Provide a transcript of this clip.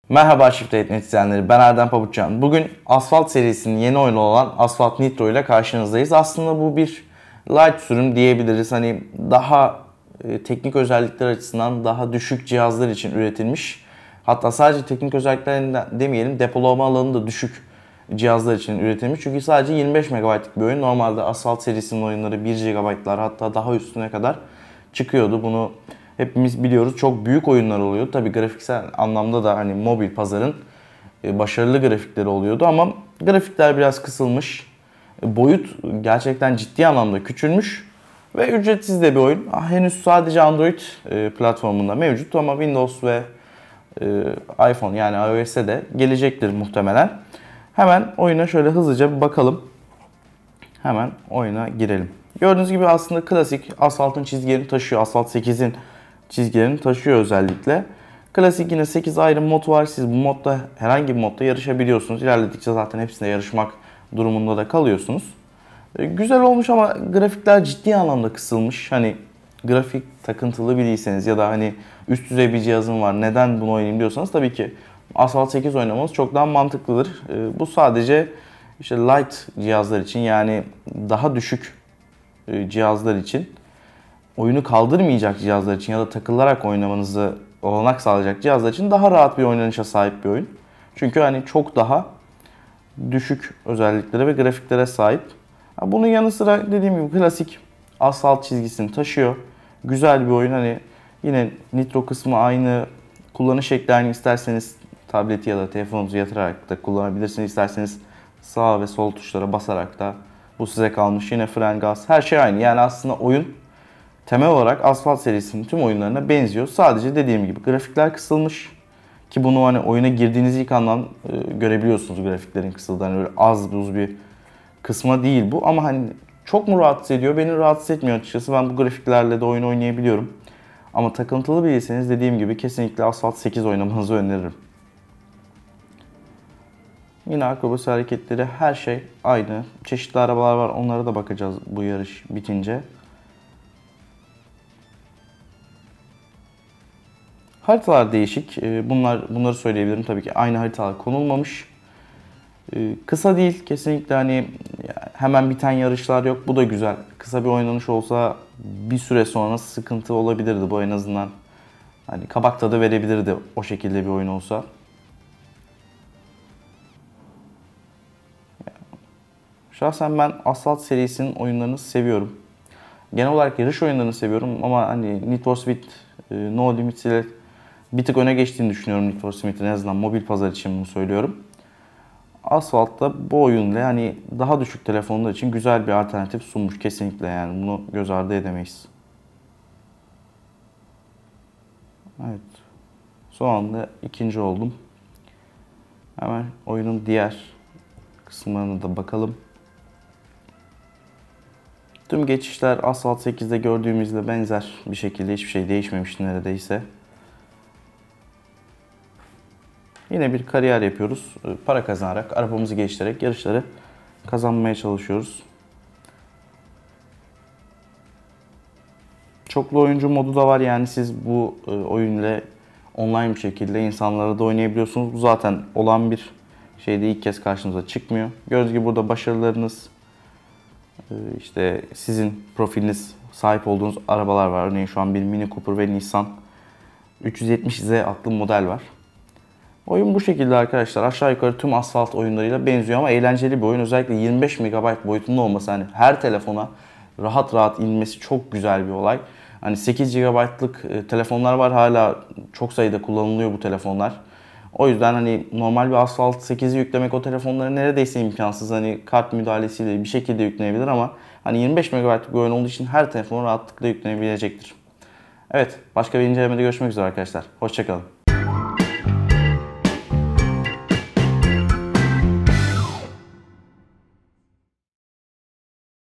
Merhaba Shift8 izleyenleri, ben Erdem Pabuçcan. Bugün Asphalt serisinin yeni oyunu olan Asphalt Nitro ile karşınızdayız. Aslında bu bir light sürüm diyebiliriz. Hani daha teknik özellikler açısından daha düşük cihazlar için üretilmiş. Hatta sadece teknik özelliklerinden demeyelim, depolama alanı da düşük cihazlar için üretilmiş. Çünkü sadece 25 MB'lık bir oyun. Normalde Asphalt serisinin oyunları 1 GB'lar hatta daha üstüne kadar çıkıyordu. Bunu hepimiz biliyoruz. Çok büyük oyunlar oluyor. Tabii grafiksel anlamda da hani mobil pazarın başarılı grafikleri oluyordu ama grafikler biraz kısılmış. Boyut gerçekten ciddi anlamda küçülmüş ve ücretsiz de bir oyun. Henüz sadece Android platformunda mevcut ama Windows ve iPhone yani iOS'e de gelecektir muhtemelen. Hemen oyuna şöyle hızlıca bir bakalım. Hemen oyuna girelim. Gördüğünüz gibi aslında klasik Asphalt'ın çizgilerini taşıyor. Asphalt 8'in çizgilerini taşıyor özellikle. Klasik yine 8 ayrı mod var. Siz bu modda herhangi bir modda yarışabiliyorsunuz. İlerledikçe zaten hepsinde yarışmak durumunda da kalıyorsunuz. Güzel olmuş ama grafikler ciddi anlamda kısılmış. Hani grafik takıntılı biriyseniz ya da hani üst düzey bir cihazım var neden bunu oynayayım diyorsanız tabii ki Asphalt 8 oynamanız çok daha mantıklıdır. Bu sadece işte light cihazlar için yani daha düşük cihazlar için, oyunu kaldırmayacak cihazlar için ya da takılarak oynamanızı olanak sağlayacak cihazlar için daha rahat bir oynanışa sahip bir oyun. Çünkü hani çok daha düşük özelliklere ve grafiklere sahip. Bunun yanı sıra dediğim gibi klasik Asphalt çizgisini taşıyor. Güzel bir oyun. Hani yine Nitro kısmı aynı. Kullanış şekli aynı. İsterseniz tableti ya da telefonunuzu yatırarak da kullanabilirsiniz. İsterseniz sağ ve sol tuşlara basarak da bu size kalmış. Yine fren, gaz her şey aynı. Yani aslında oyun temel olarak Asphalt serisinin tüm oyunlarına benziyor. Sadece dediğim gibi grafikler kısılmış. Ki bunu hani oyuna girdiğiniz ilk andan görebiliyorsunuz grafiklerin kısıldığını. Öyle az buz bir kısma değil bu. Ama hani çok mu rahatsız ediyor? Beni rahatsız etmiyor açıkçası. Ben bu grafiklerle de oyun oynayabiliyorum. Ama takıntılı biriyseniz dediğim gibi kesinlikle Asphalt 8 oynamanızı öneririm. Yine akrobasi hareketleri her şey aynı. Çeşitli arabalar var. Onlara da bakacağız bu yarış bitince. Haritalar değişik. Bunları söyleyebilirim. Tabii ki aynı haritalar konulmamış. Kısa değil. Kesinlikle hani hemen biten yarışlar yok. Bu da güzel. Kısa bir oynanış olsa bir süre sonra sıkıntı olabilirdi. Bu en azından hani kabak tadı verebilirdi o şekilde bir oyun olsa. Şahsen ben Asphalt serisinin oyunlarını seviyorum. Genel olarak yarış oyunlarını seviyorum ama hani Need for Speed No Limits ile bir tık öne geçtiğini düşünüyorum Need for Speed'in, en azından mobil pazar için bunu söylüyorum. Asphalt'ta bu oyunla yani daha düşük telefonlar için güzel bir alternatif sunmuş kesinlikle, yani bunu göz ardı edemeyiz. Evet. Son anda ikinci oldum. Hemen oyunun diğer kısımlarına da bakalım. Tüm geçişler Asphalt 8'de gördüğümüzle benzer bir şekilde, hiçbir şey değişmemiş neredeyse. Yine bir kariyer yapıyoruz. Para kazanarak, arabamızı geliştirerek yarışları kazanmaya çalışıyoruz. Çoklu oyuncu modu da var, yani siz bu oyun ile online bir şekilde insanlara da oynayabiliyorsunuz. Bu zaten olan bir şeyde, ilk kez karşınıza çıkmıyor. Gördüğünüz gibi burada başarılarınız, işte sizin profiliniz, sahip olduğunuz arabalar var. Örneğin şu an bir Mini Cooper ve Nissan 370Z adlı model var. Oyun bu şekilde arkadaşlar. Aşağı yukarı tüm Asphalt oyunlarıyla benziyor ama eğlenceli bir oyun. Özellikle 25 MB boyutunda olması, hani her telefona rahat rahat inmesi çok güzel bir olay. Hani 8 GB'lık telefonlar var, hala çok sayıda kullanılıyor bu telefonlar. O yüzden hani normal bir Asphalt 8'i yüklemek o telefonlara neredeyse imkansız. Hani kart müdahalesiyle bir şekilde yüklenebilir ama hani 25 MB'lık bir oyun olduğu için her telefona rahatlıkla yüklenebilecektir. Evet, başka bir incelemede görüşmek üzere arkadaşlar. Hoşça kalın.